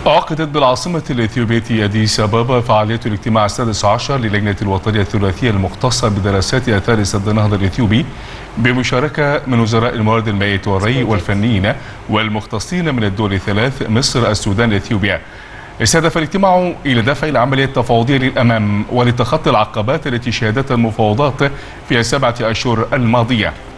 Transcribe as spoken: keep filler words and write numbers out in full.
عقدت بالعاصمة الإثيوبية أديس أبابا فعالية الاجتماع السادس عشر للجنة الوطنية الثلاثية المختصة بدراسات آثار سد النهضة الإثيوبي بمشاركة من وزراء الموارد المائية والري والفنيين والمختصين من الدول الثلاث مصر السودان إثيوبيا. استهدف الاجتماع إلى دفع العملية التفاوضية للأمام ولتخطي العقبات التي شهدتها المفاوضات في السبعة أشهر الماضية.